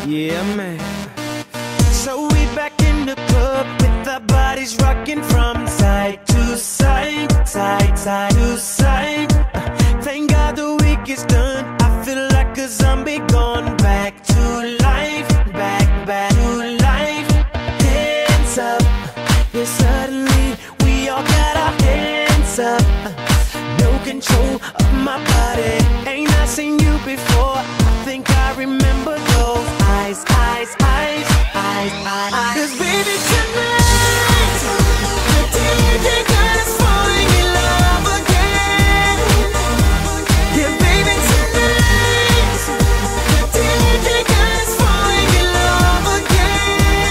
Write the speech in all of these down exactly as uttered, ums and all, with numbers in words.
Yeah, man. So we back in the club with our bodies rocking from side to side, side, side to side. Uh, thank God the week is done. I feel like a zombie gone back to life, back, back to life. Hands up, yeah, suddenly we all got our hands up. Uh, no control of my body. Ain't I seen you before? I think I remember those eyes, eyes, eyes, eyes, eyes, eyes. 'Cause baby tonight, the D J got us falling in love again. Yeah, baby tonight, the D J got us falling in love again.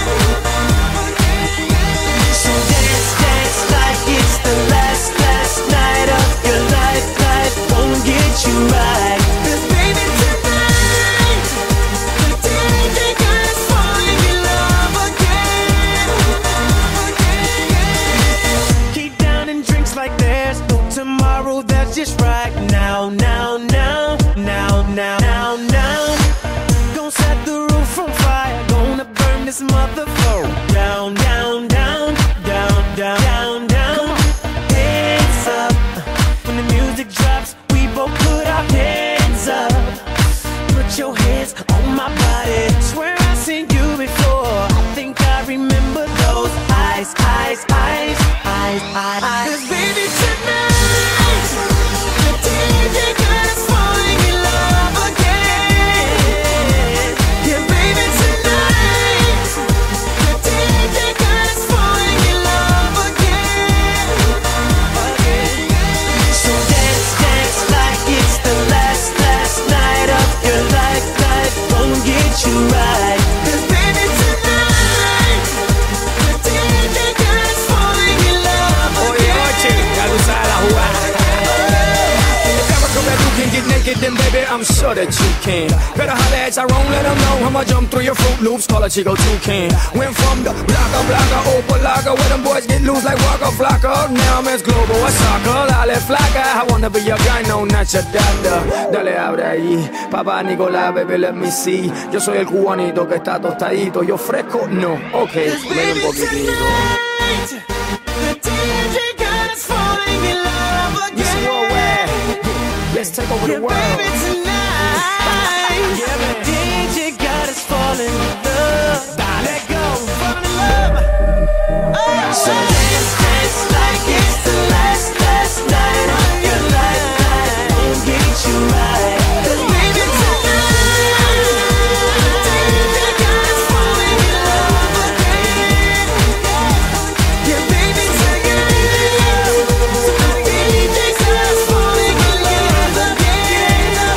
So dance, dance like it's the last, last night of your life. Life won't get you right. 'Cause baby tonight, the D J got us falling in love again. Keep downing drinks like there's no tomorrow. That's just right now, now, now, now, now, now, now. Gonna set the roof on fire. Gonna burn this motherfucker down, down, down, down, down, down, down. Hands up. When the music drops, we both put our hands up. Put your hands on my body. Swear I've seen you before. I think I remember those eyes, eyes, eyes, eyes, eyes, eyes. 'Cause baby tonight, the D J got us falling in love again. Yeah, baby tonight, the D J got us falling in love again. Again. So dance, dance like it's the last, last night of your life. Life won't get you right. 'Cause baby tonight, the D J got us falling in love Oye, again. Oche, ya tú sabes la jugada. You can get naked, then baby, I'm sure that you can. Better holler at Tyrone, let them know I'ma jump through your Fruit Loops, call a Chico Toucan. Went from the blocker, blocker, Opalaga, where them boys get loose like Waka Flocka. Now I'm as global as soccer, dale flaca. I wanna be your guy, no, not your doctor. Dale, abre ahí, papá Nicolás, baby, let me see. Yo soy el cubanito que está tostadito, yo fresco, no, ok, ven un poquitito. Tonight, the D J got us falling in love again. Miss Worldwide, let's take over the Yeah, world. baby tonight, Yeah, man. the D J got us falling in love. Let go, fall in love. Oh, so dance, dance like it's the last, last night of your life. Life won't get you right. 'Cause baby tonight, the D J got us falling in love again. Yeah, baby tonight, the D J got us falling in love again.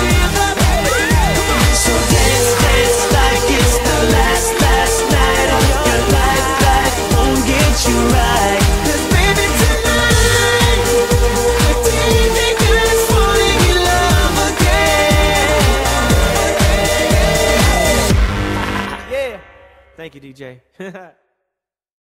So dance, dance like it's the last, last night of your life. Life won't get you right. 'Cause baby tonight, the D J got us falling in love again. Yeah. Thank you, D J.